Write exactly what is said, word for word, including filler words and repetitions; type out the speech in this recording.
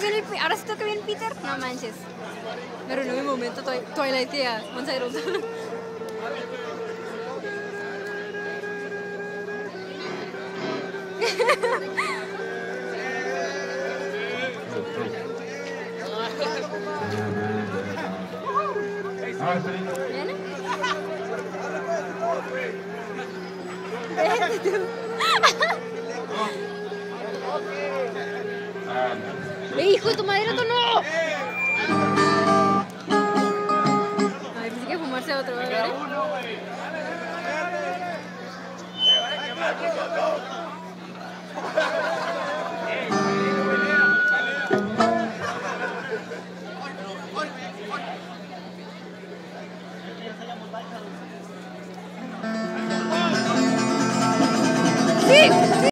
viene el, ahora sí toca bien Peter. No manches. Pero en un momento Twi Twilight ya. One side also. ¿Viene? Vete tú. ¡Eh, hijo de tu madre, tú no!